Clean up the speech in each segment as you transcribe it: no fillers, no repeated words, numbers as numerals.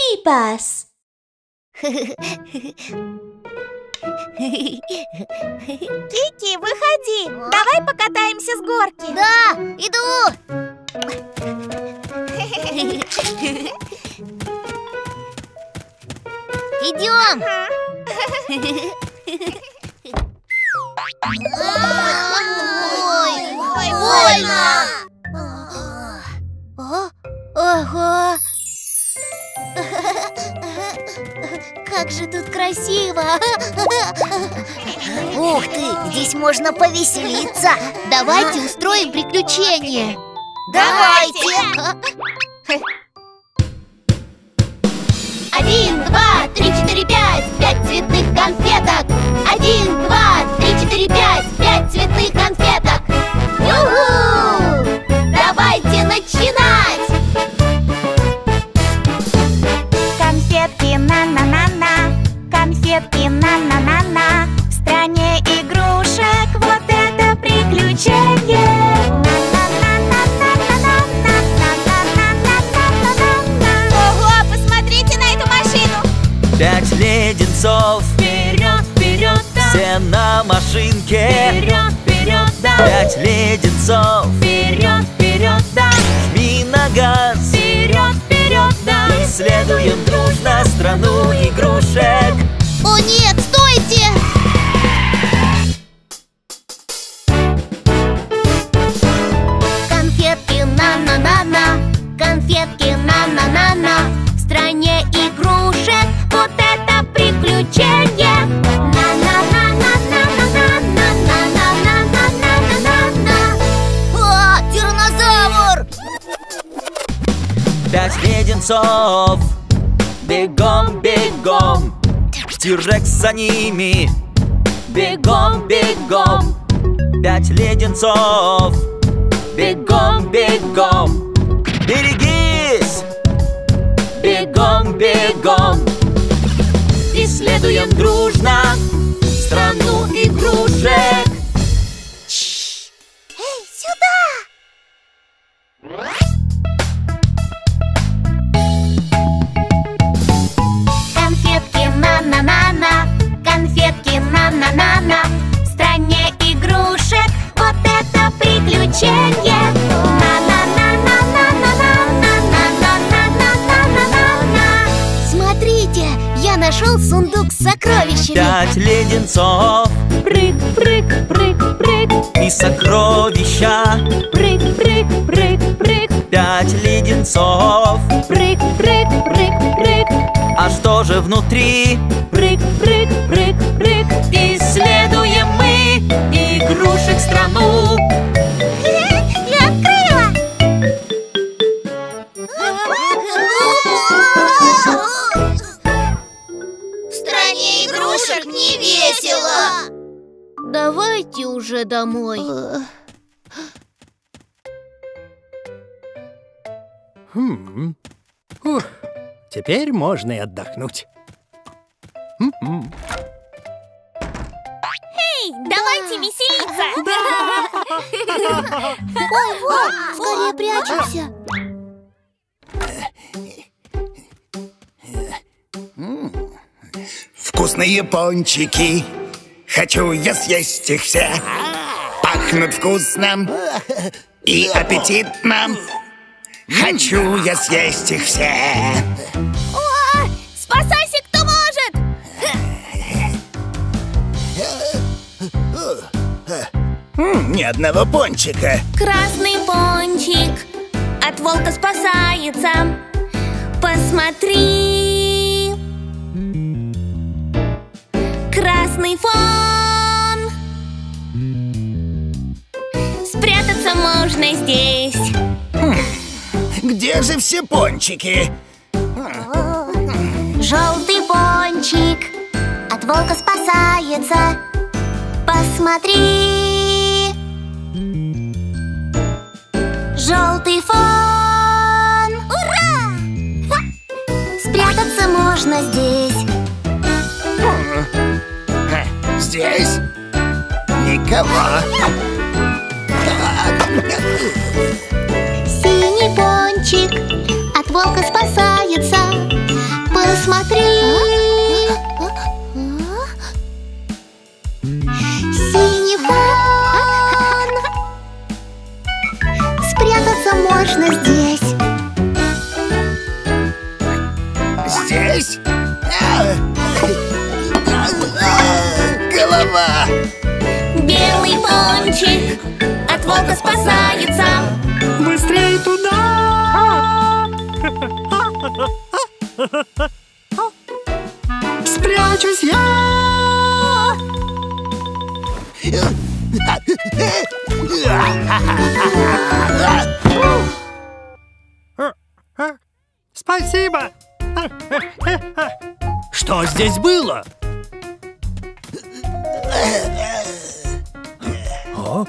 Кипас. Кики, выходи! Давай покатаемся с горки. Да, иду! Идем! Ой, больно! Ого! Как же тут красиво! Ух ты, здесь можно повеселиться! Давайте устроим приключение! Давайте! 1, 2, 3, 4, 5, 5 цветных конфеток! 1, 2, 3, 4, 5, 5 цветных конфеток! Ю-ху! Давайте начинать! Конфетки на-на-на-на, конфетки на-на-на-на. В стране игрушек вот это приключение. Ого, посмотрите на эту машину! 5 леденцов, Вперед, вперед, да! все на машинке. Вперед, вперед, да! 5 леденцов, Вперед, вперед, да! жми на газ. Вперед, вперед, да! Исследуем дружно страну игрушек. О нет, стойте! Конфетки на-на-на-на, конфетки на-на-на-на. В стране игрушек вот это приключение. На-на-на-на-на-на-на-на-на-на-на-на-на. О, тираннозавр! 5 леденцов, бегом, бегом. Тирекс за ними, бегом, бегом. 5 леденцов, бегом, бегом. Берегись, бегом, бегом. Исследуем дружно страну игрушек. Эй, сюда! Конфетки на-на-на-на, конфетки на-на-на-на. В стране игрушек вот это приключение. На-на-на-на-на-на-на-на-на-на-на-на-на. Смотрите, я нашел сундук с сокровищами. 5 леденцов Прыг, прыг, прыг, прыг, и сокровища. прыг, прыг, прыг, прыг, 5 леденцов. прыг, прыг, прыг, прыг, А что же внутри? прыг, прыг, прыг, прыг. Исследуем мы игрушек страну. Я открыла! В стране игрушек не весело. Давайте уже домой. Теперь можно и отдохнуть. Давайте веселиться! Ой, вот, скорее прячемся. Вкусные пончики, хочу я съесть их все. Пахнут вкусно и аппетитно. Хочу я съесть их все. О, спасайся, кто может! Ни одного пончика. Красный пончик от волка спасается. Посмотри, красный фон. Спрятаться можно здесь. Где же все пончики? Желтый пончик от волка спасается. Посмотри, желтый фон. Ура! Спрятаться можно здесь. Здесь никого. Синий пончик от волка спасается. пончик от волка спасается. Быстрей туда! Спрячусь я! Спасибо! Что здесь было? О?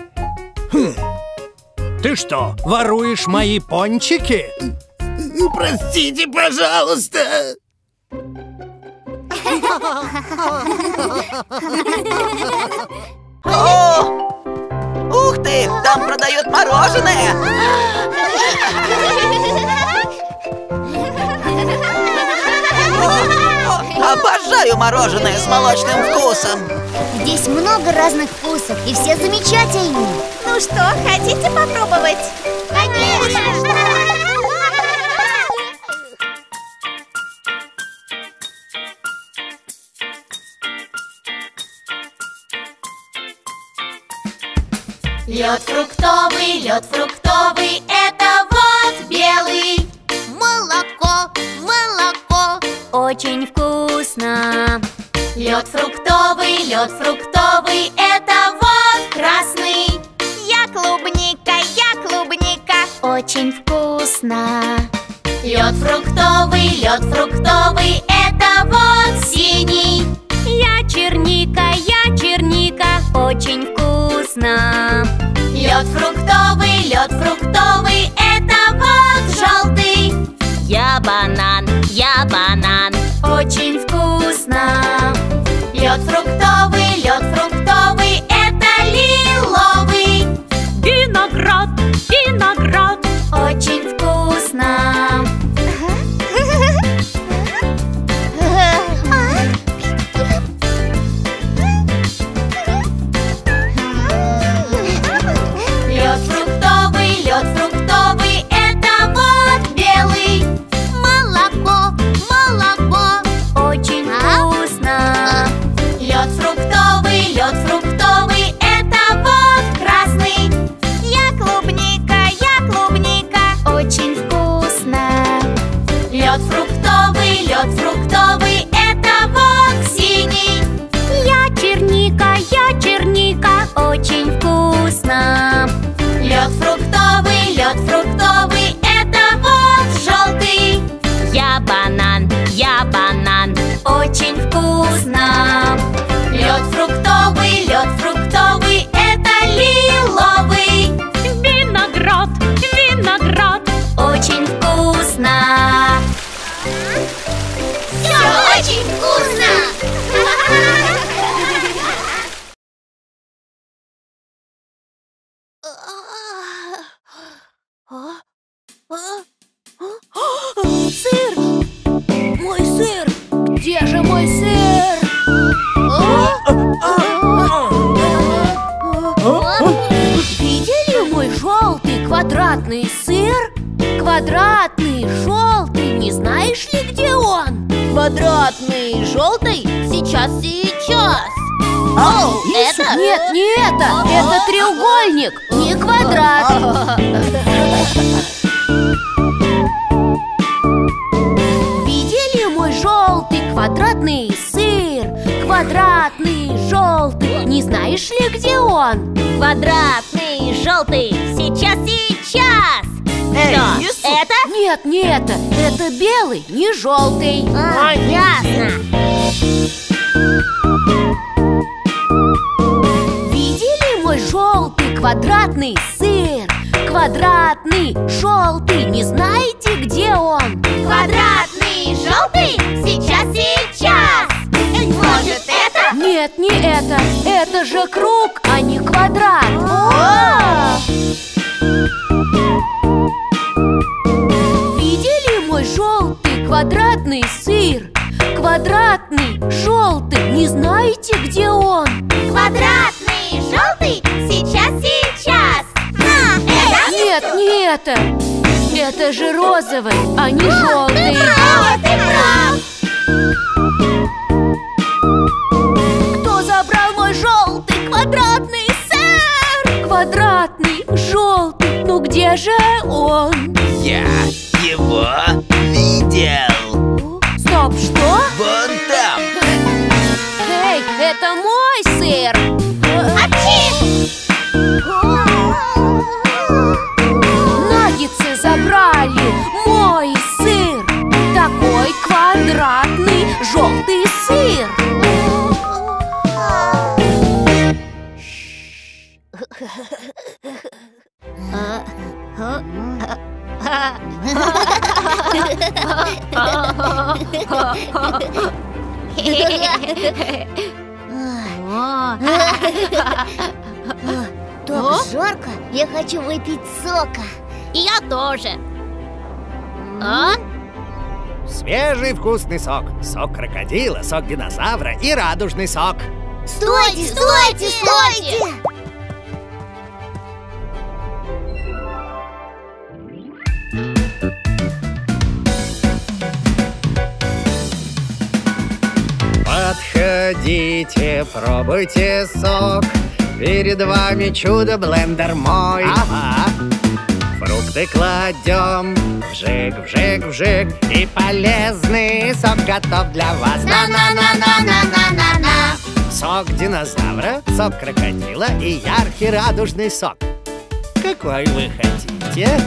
Ты что, воруешь мои пончики? Простите, пожалуйста. О! Ух ты, там продают мороженое! Обожаю мороженое с молочным вкусом. Здесь много разных вкусов, и все замечательные. Ну что, хотите попробовать? Конечно! Лед фруктовый, это вот белый. Молоко, очень вкусно. Лед фруктовый, это вот красный. Я клубника, Очень вкусно. Лед фруктовый, это вот синий. Я черника, очень вкусно. Лед фруктовый, это вот желтый. Я банан, очень вкусно. Лед фруктовый, это лиловый. Виноград, очень вкусно. Лед фруктовый, это вот белый. Молоко, очень вкусно. Лед фруктовый, это вот красный. Я клубника, очень вкусно. Лед фруктовый, это вот синий. Я черника, очень вкусно. Лед фруктовый, это вот желтый. Я банан, очень вкусно. Лед фруктовый, это лиловый. Виноград, очень вкусно. Все очень вкусно! Сыр! Мой сыр! Где же мой сыр? Видели мой желтый квадратный сыр? Квадратный, желтый, не знаешь ли, где он? Квадратный, желтый, сейчас. Оу, это? Нет, не это! Это треугольник, не квадрат. Видели мой желтый квадратный сыр? Квадратный, желтый, не знаешь ли, где он? Квадратный, желтый, сейчас. Что, это? Нет, не это. Это белый, не желтый. Ясно. Видели мой желтый квадратный сыр? Квадратный, желтый, не знаете, где он? Квадратный, желтый, сейчас. Может, это? Нет, не это. Это же круг, а не квадрат. Видели мой желтый квадратный сыр? Квадратный, желтый, не знаете, где он? Квадратный, желтый, сейчас. Это? Нет, не это. Это же розовый, а не желтый. Ты прав. Кто забрал мой желтый квадратный сыр? Где же он? Я его видел. Стоп, что? Вон там. Эй, это мой сыр! Наггетсы забрали мой сыр! Такой квадратный желтый сыр! Так жарко, я хочу выпить сока. И я тоже. Свежий вкусный сок. Сок крокодила, сок динозавра и радужный сок. Стойте, стойте, стойте! Подходите, пробуйте сок. Перед вами чудо-блендер мой. Ага. Фрукты кладем, вжик, вжик, вжик, и полезный сок готов для вас. На-на-на-на-на-на-на-на. Сок динозавра, сок крокодила и яркий радужный сок. Какой вы хотите?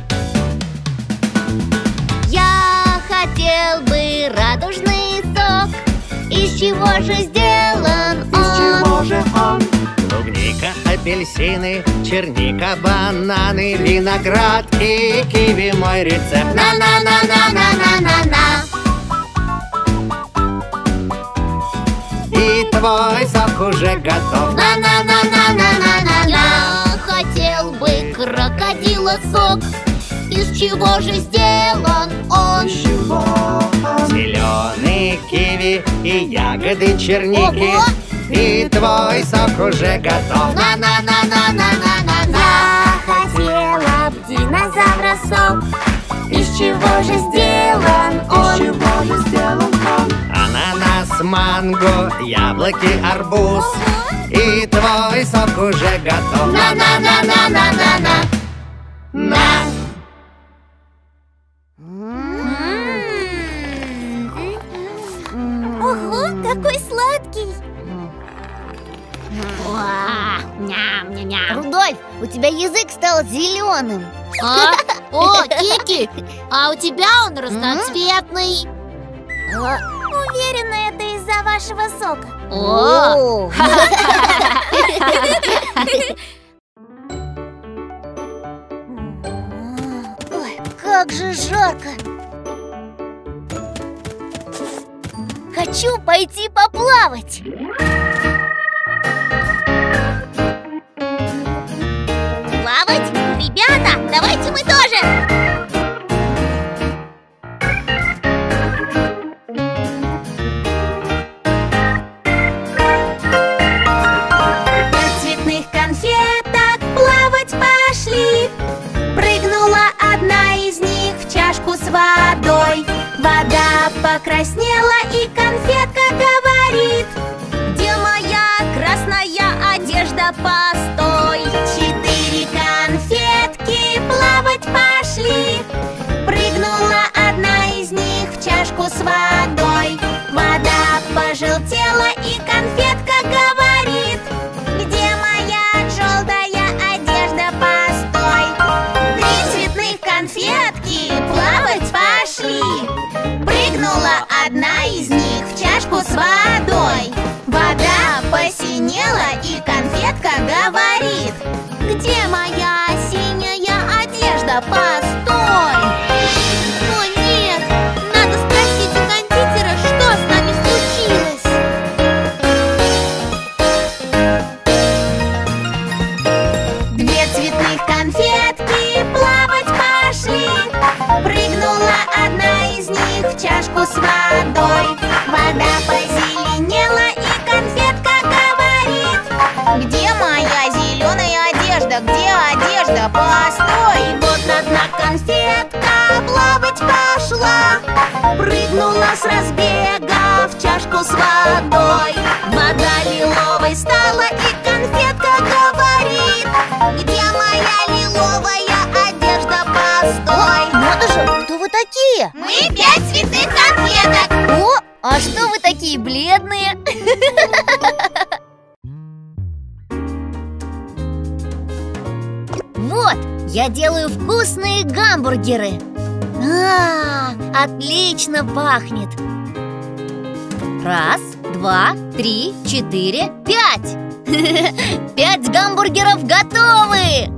Я хотел бы радужный сок. Из чего же сделан он? Из чего же он? Клубника, апельсины, черника, бананы, виноград и киви мой рецепт. На-на-на-на-на-на-на-на. И твой сок уже готов. На-на-на-на-на-на-на. Я хотел бы крокодила сок. Из чего же сделан он? Зеленые киви и ягоды черники. Ого! И твой сок уже готов. На-на-на-на-на-на-на. Я хотела б динозавра сок. Из чего же сделан он? Ананас, манго, яблоки, арбуз. И твой сок уже готов. На-на-на-на-на-на-на. На! Ого, какой сладкий! Рудольф, у тебя язык стал зеленым. О, Кики! А у тебя он разноцветный. Уверена, это из-за вашего сока. О! Ой, как же жарко! Хочу пойти поплавать. Плавать? Ребята, давайте мы тоже! Пять цветных конфеток плавать пошли. Прыгнула одна из них в чашку с водой. Вода покраснела, и конфетка говорит: где моя красная одежда, постой. 4 конфетки плавать пошли. Прыгнула одна из них в чашку с водой. Вода пожелтела, и конфетка говорит: где моя желтая одежда, постой. 3 цветных конфетки плавать пошли. Прыгнула одна из них в чашку с водой. Вода посинела, и конфетка говорит: где моя синяя одежда, постой. О нет, надо спросить у кондитера, что с нами случилось. 2 цветных конфетки плавать пошли. Прыгнула одна из них в чашку с водой. Вода позеленела, и конфетка говорит: где моя зеленая одежда, где одежда, постой. Вот одна конфетка плавать пошла. Прыгнула с разбега в чашку с водой. Вода лиловой стала, и конфетка говорит: где моя лиловая одежда, Мы 5 цветных конфеток. О, а что вы такие бледные? Вот, я делаю вкусные гамбургеры. Отлично пахнет. 1, 2, 3, 4, 5. 5 гамбургеров готовы.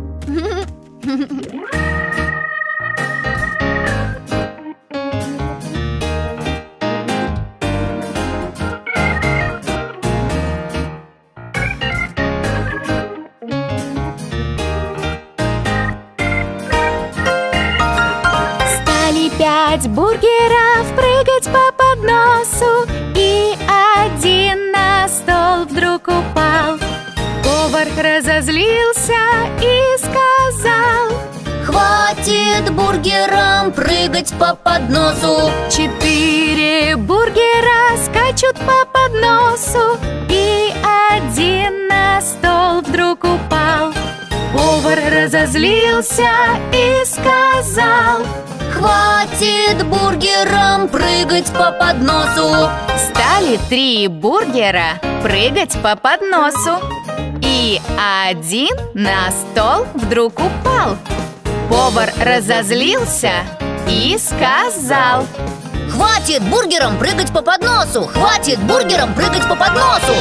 Стали 5 бургеров прыгать по подносу, и один на стол вдруг упал. Повар разозлился и сказал: Хватит бургерам прыгать по подносу. 4 бургера скачут по подносу, и один на стол вдруг упал. Повар разозлился и сказал: Хватит бургерам прыгать по подносу. Стали 3 бургера прыгать по подносу, и один на стол вдруг упал. Повар разозлился и сказал: Хватит бургерам прыгать по подносу. Хватит бургерам прыгать по подносу.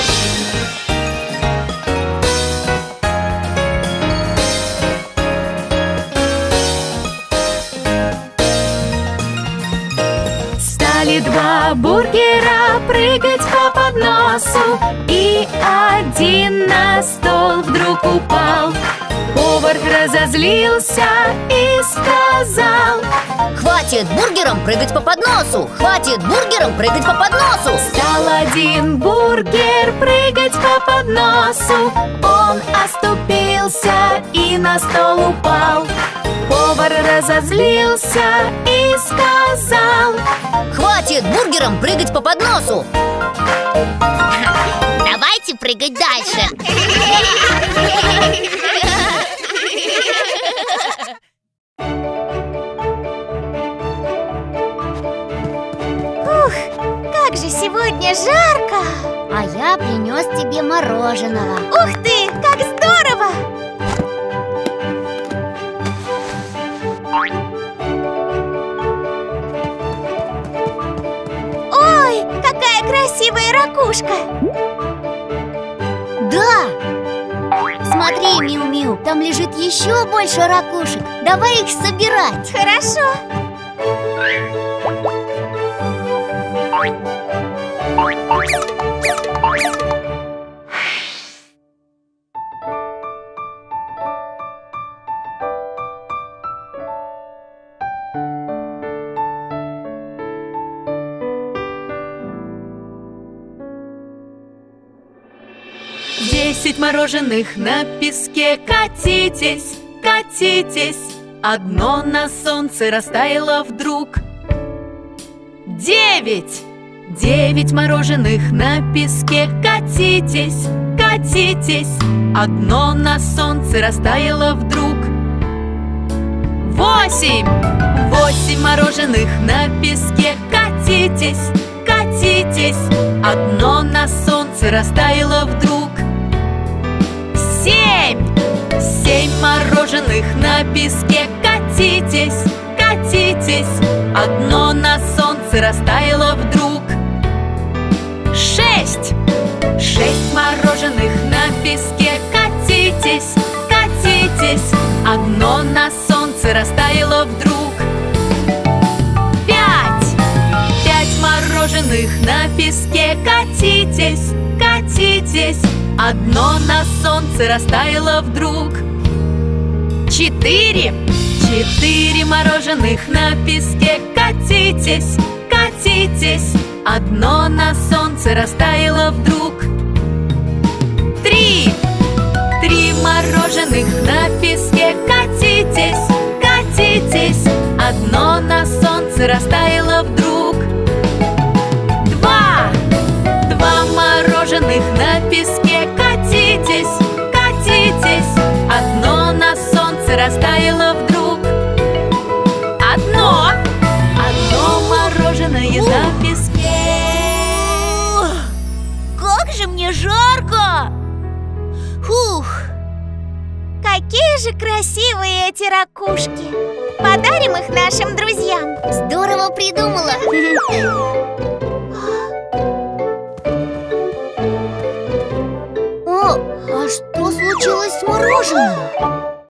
Стали 2 бургера прыгать по подносу, и один на стол вдруг упал. Повар разозлился и сказал: Хватит бургерам прыгать по подносу. Хватит бургерам прыгать по подносу. Стал 1 бургер прыгать по подносу. Он оступился и на стол упал. Повар разозлился и сказал: Хватит бургерам прыгать по подносу. Давайте прыгать дальше. Ух, как же сегодня жарко. А я принес тебе мороженого. Ух ты, как здорово! Ой, какая красивая ракушка! Да! Смотри, Миу-Миу, там лежит еще больше ракушек. Давай их собирать. Хорошо. Десять мороженых на песке. Катитесь, катитесь. Одно на солнце растаяло вдруг. 9. 9 мороженых на песке. Катитесь, катитесь. Одно на солнце растаяло вдруг. 8. 8 мороженых на песке. Катитесь, катитесь. Одно на солнце растаяло вдруг. 7. 7 мороженых на песке. Катитесь, катитесь. Одно на солнце растаяло вдруг. 6. 6 мороженых на песке. Катитесь, катитесь. Одно на солнце растаяло вдруг. 5. 5 мороженых на песке. Катитесь, катитесь. Одно на солнце растаяло вдруг. 4. 4 мороженых на песке. Катитесь, катитесь. Одно на солнце растаяло вдруг. 3. 3 мороженых на песке. Катитесь, катитесь. Одно на солнце растаяло вдруг. 2. 2 мороженых на песке. Катитесь, катитесь. Одно на солнце растаяло вдруг. 1. 1 Красивые эти ракушки. Подарим их нашим друзьям. Здорово придумала. О, а что случилось с мороженым?